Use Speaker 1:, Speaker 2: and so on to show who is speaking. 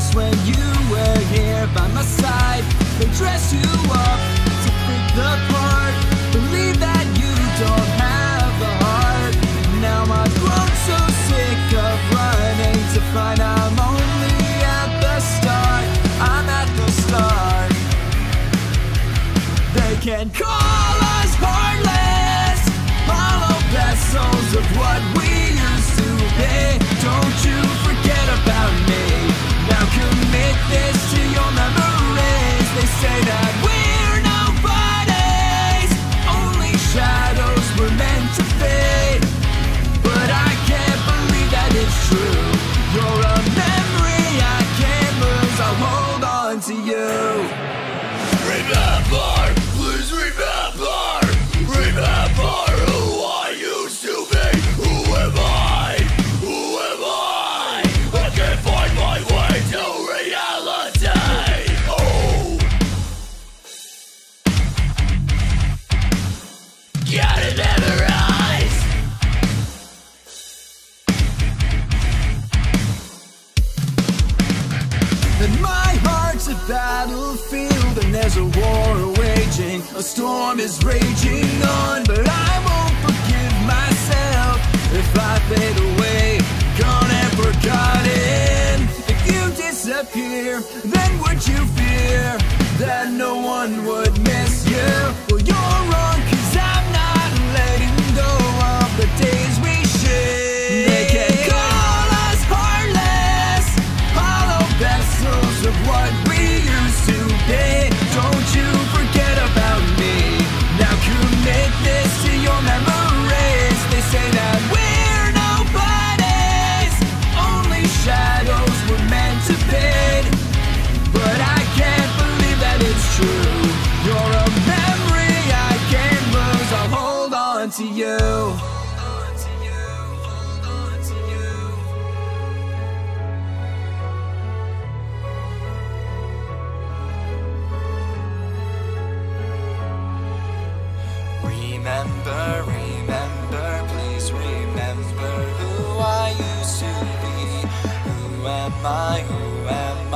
Speaker 1: shadows when you were here by my side. They dress you up to fit the part. Believe that you don't have the heart. Now I've grown so sick of running to find I'm only at the start. I'm at the start. They can call us heartless, hollow vessels of what we used to be. Don't you forget about me. Now commit this to your memories. They say that we're nobodies, only shadows were meant to fade. But I can't believe that it's true. You're a memory I can't lose. I'll hold on to you.
Speaker 2: Remember, please remember, remember who I used to be. Who am I? Who am I? I can't find my way to reality. Oh, gotta memorize.
Speaker 1: And my heart's a battlefield, and there's a war waging. A storm is raging on, but I won't forgive myself if I fade away, gone and forgotten. If you disappear, then would you fear that no one would miss you? Well, you're wrong, 'cause I'm not letting go of the days we shared. They can call us heartless, hollow vessels of what we used to be. Don't you forget about me. Now commit this to your memories. They say that we're nobodies, only shadows were meant to fade. But I can't believe that it's true. You're a memory I can't lose. I'll hold on to you.
Speaker 2: Remember, remember, please remember who I used to be. Who am I? Who am